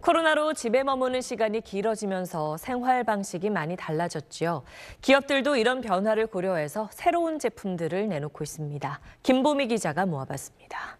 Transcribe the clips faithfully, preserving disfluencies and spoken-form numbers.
코로나로 집에 머무는 시간이 길어지면서 생활 방식이 많이 달라졌지요. 기업들도 이런 변화를 고려해서 새로운 제품들을 내놓고 있습니다. 김보미 기자가 모아봤습니다.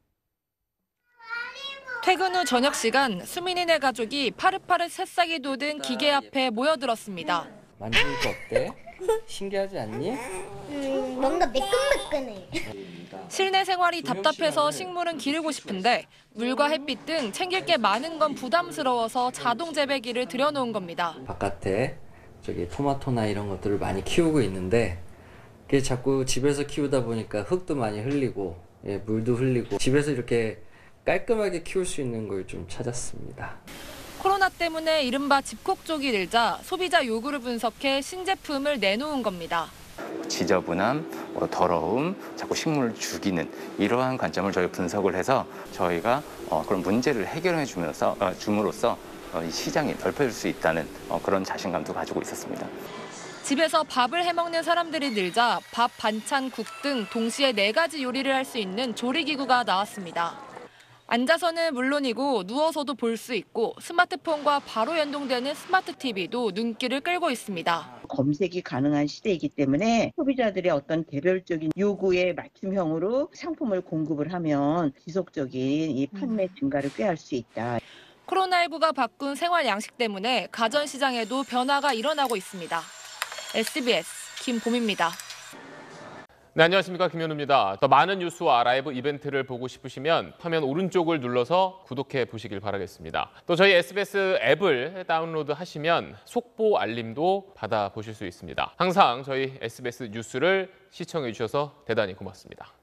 퇴근 후 저녁 시간 수민이네 가족이 파릇파릇 새싹이 돋은 기계 앞에 모여들었습니다. 만지니까 어때? 신기하지 않니? 음, 뭔가 매끈매끈해. 실내 생활이 답답해서 식물은 기르고 싶은데 물과 햇빛 등 챙길 게 많은 건 부담스러워서 자동 재배기를 들여놓은 겁니다. 바깥에 저기 토마토나 이런 것들을 많이 키우고 있는데 그게 자꾸 집에서 키우다 보니까 흙도 많이 흘리고 예, 물도 흘리고 집에서 이렇게 깔끔하게 키울 수 있는 걸 좀 찾았습니다. 코로나 때문에 이른바 집콕 쪽이 늘자 소비자 요구를 분석해 신제품을 내놓은 겁니다. 지저분함, 더러움, 자꾸 식물을 죽이는 이러한 관점을 저희 분석을 해서 저희가 그런 문제를 해결해 주면서 줌으로써 이 시장이 넓혀질 수 있다는 그런 자신감도 가지고 있었습니다. 집에서 밥을 해먹는 사람들이 늘자 밥, 반찬, 국 등 동시에 네 가지 요리를 할 수 있는 조리기구가 나왔습니다. 앉아서는 물론이고 누워서도 볼 수 있고 스마트폰과 바로 연동되는 스마트 티비도 눈길을 끌고 있습니다. 검색이 가능한 시대이기 때문에 소비자들의 어떤 개별적인 요구에 맞춤형으로 상품을 공급을 하면 지속적인 이 판매 증가를 꾀할 수 있다. 코로나십구가 바꾼 생활 양식 때문에 가전 시장에도 변화가 일어나고 있습니다. 에스비에스 김봄입니다. 네, 안녕하십니까. 김현우입니다. 더 많은 뉴스와 라이브 이벤트를 보고 싶으시면 화면 오른쪽을 눌러서 구독해 보시길 바라겠습니다. 또 저희 에스비에스 앱을 다운로드 하시면 속보 알림도 받아보실 수 있습니다. 항상 저희 에스비에스 뉴스를 시청해 주셔서 대단히 고맙습니다.